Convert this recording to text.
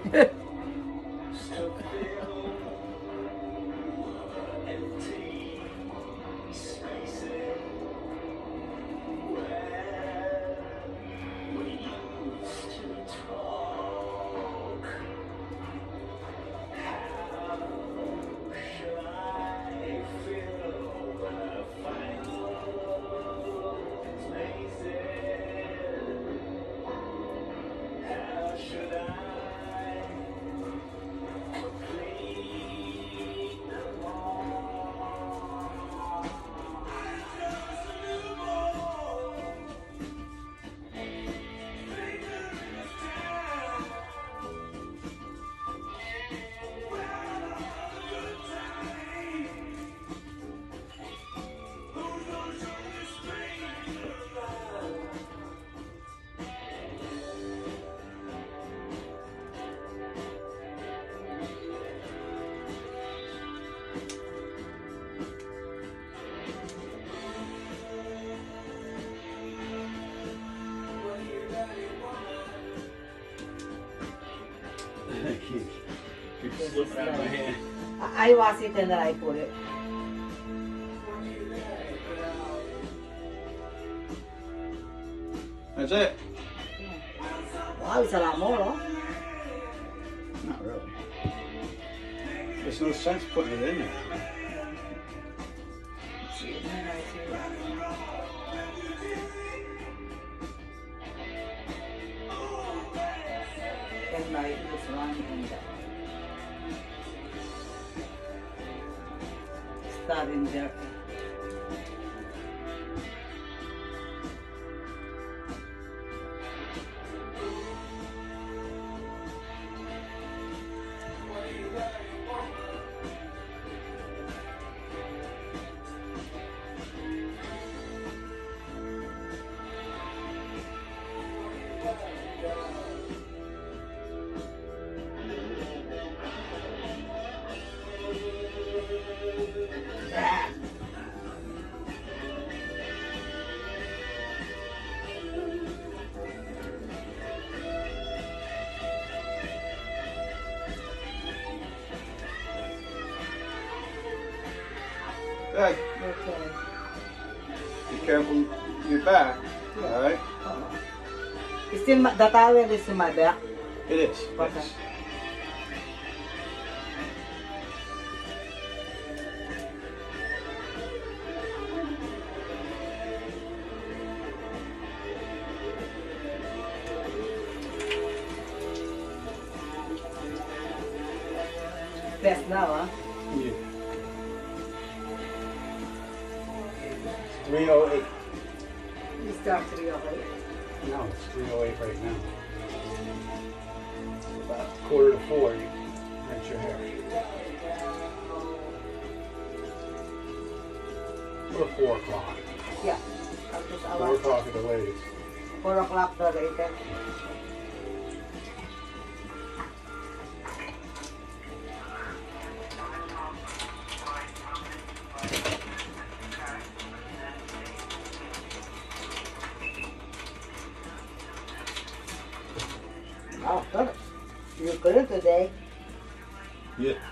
Keep slipping out of my hand. I wash it and then I put it. That's it. Wow, it's a lot more, huh? Not really. There's no sense putting it in there. And my this one and start in there. Hey, Okay. be careful your back. Yeah. All right. It's in my, the towel is in my back. It is. Okay. Yes. Best now, huh? Yeah. 308. You start 308. No, it's 308 right now. About 3:45, you rinse your hair. Or 4 o'clock. Yeah. At this 4 hour. o'clock at the latest. 4 o'clock the latest. Oh, good. You're good today. Yeah.